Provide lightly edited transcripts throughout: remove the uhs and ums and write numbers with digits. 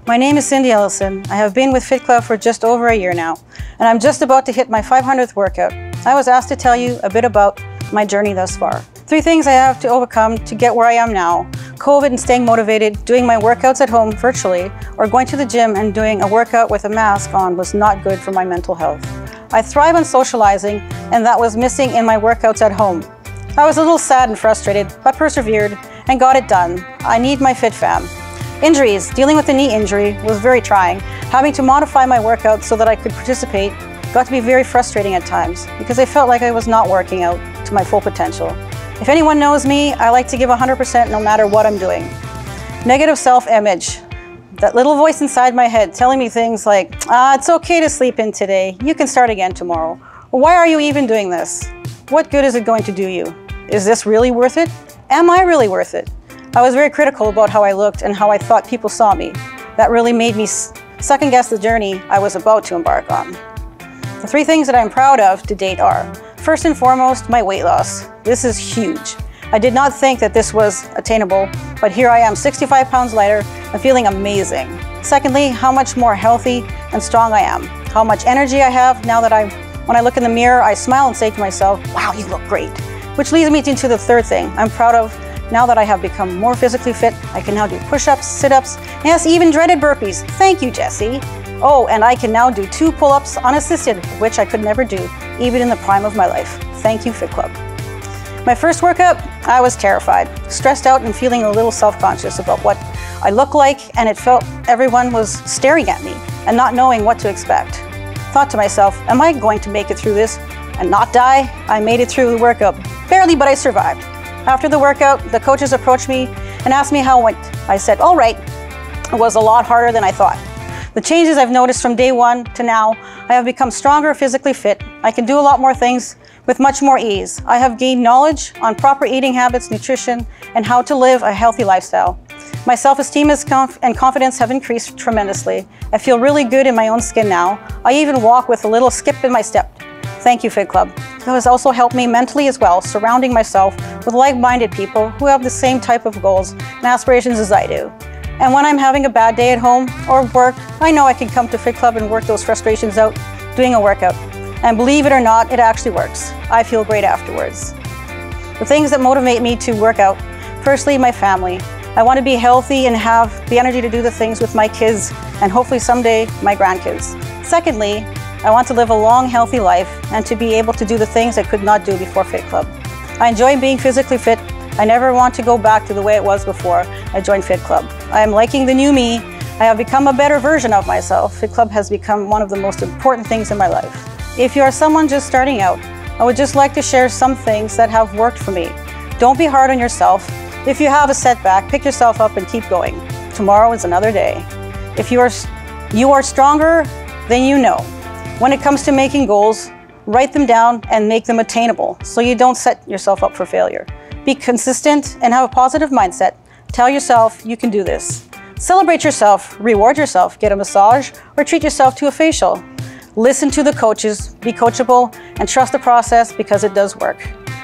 My name is Cindy Ellison. I have been with Fit Club for just over a year now, and I'm just about to hit my 500th workout. I was asked to tell you a bit about my journey thus far. 3 things I have to overcome to get where I am now: COVID and staying motivated, doing my workouts at home virtually, or going to the gym and doing a workout with a mask on was not good for my mental health. I thrive on socializing, and that was missing in my workouts at home. I was a little sad and frustrated, but persevered and got it done. I need my Fit Fam. Injuries. Dealing with a knee injury was very trying. Having to modify my workouts so that I could participate got to be very frustrating at times because I felt like I was not working out to my full potential. If anyone knows me, I like to give 100% no matter what I'm doing. Negative self-image. That little voice inside my head telling me things like, it's okay to sleep in today, you can start again tomorrow. Or why are you even doing this? What good is it going to do you? Is this really worth it? Am I really worth it? I was very critical about how I looked and how I thought people saw me. That really made me second guess the journey I was about to embark on. The 3 things that I'm proud of to date are, first and foremost, my weight loss. This is huge. I did not think that this was attainable, but here I am 65 pounds lighter and feeling amazing. Secondly, how much more healthy and strong I am. How much energy I have now that when I look in the mirror, I smile and say to myself, wow, you look great. Which leads me into the 3rd thing I'm proud of. Now that I have become more physically fit, I can now do push-ups, sit-ups, yes, even dreaded burpees. Thank you, Jessie. Oh, and I can now do 2 pull-ups unassisted, which I could never do, even in the prime of my life. Thank you, Fit Club. My first workout, I was terrified, stressed out and feeling a little self-conscious about what I look like, and it felt everyone was staring at me and not knowing what to expect. Thought to myself, am I going to make it through this and not die? I made it through the workout, barely, but I survived. After the workout, the coaches approached me and asked me how it went. I said, all right. It was a lot harder than I thought. The changes I've noticed from day 1 to now, I have become stronger, physically fit. I can do a lot more things with much more ease. I have gained knowledge on proper eating habits, nutrition, and how to live a healthy lifestyle. My self-esteem and confidence have increased tremendously. I feel really good in my own skin now. I even walk with a little skip in my step. Thank you, Fit Club. It has also helped me mentally as well, surrounding myself with like-minded people who have the same type of goals and aspirations as I do. And when I'm having a bad day at home or work, I know I can come to Fit Club and work those frustrations out doing a workout. And believe it or not, it actually works. I feel great afterwards. The things that motivate me to work out: firstly, my family. I want to be healthy and have the energy to do the things with my kids and hopefully someday my grandkids. Secondly, I want to live a long, healthy life and to be able to do the things I could not do before Fit Club. I enjoy being physically fit. I never want to go back to the way it was before I joined Fit Club. I am liking the new me. I have become a better version of myself. Fit Club has become one of the most important things in my life. If you are someone just starting out, I would just like to share some things that have worked for me. Don't be hard on yourself. If you have a setback, pick yourself up and keep going. Tomorrow is another day. If you are stronger than you know. When it comes to making goals, write them down and make them attainable so you don't set yourself up for failure. Be consistent and have a positive mindset. Tell yourself you can do this. Celebrate yourself, reward yourself, get a massage, or treat yourself to a facial. Listen to the coaches, be coachable, and trust the process because it does work.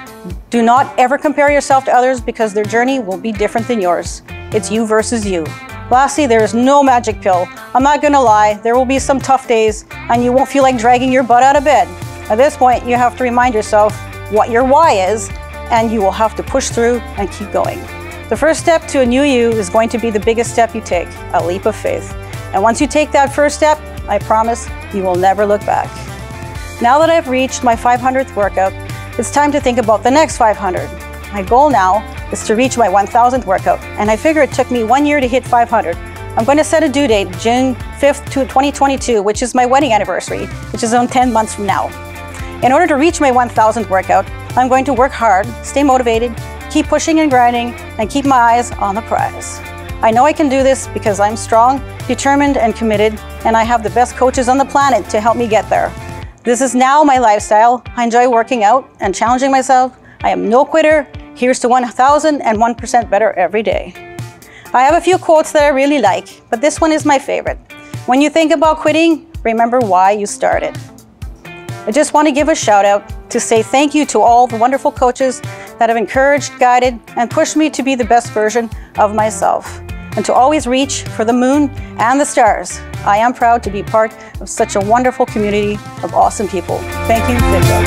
Do not ever compare yourself to others because their journey will be different than yours. It's you versus you. Lastly, there is no magic pill. I'm not gonna lie, there will be some tough days and you won't feel like dragging your butt out of bed. At this point, you have to remind yourself what your why is, and you will have to push through and keep going. The first step to a new you is going to be the biggest step you take, a leap of faith. And once you take that first step, I promise you will never look back. Now that I've reached my 500th workout, it's time to think about the next 500. My goal now is to reach my 1000th workout, and I figure it took me 1 year to hit 500. I'm going to set a due date, June 5th, 2022, which is my wedding anniversary, which is on 10 months from now. In order to reach my 1000th workout, I'm going to work hard, stay motivated, keep pushing and grinding, and keep my eyes on the prize. I know I can do this because I'm strong, determined, and committed, and I have the best coaches on the planet to help me get there. This is now my lifestyle. I enjoy working out and challenging myself. I am no quitter. Here's to 1001% better every day. I have a few quotes that I really like, but this one is my favorite. When you think about quitting, remember why you started. I just want to give a shout out to say thank you to all the wonderful coaches that have encouraged, guided, and pushed me to be the best version of myself. and to always reach for the moon and the stars. I am proud to be part of such a wonderful community of awesome people. Thank you, Fit Club.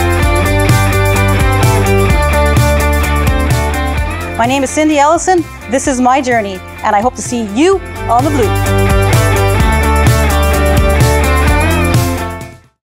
My name is Cindy Ellison. This is my journey, and I hope to see you on the blue.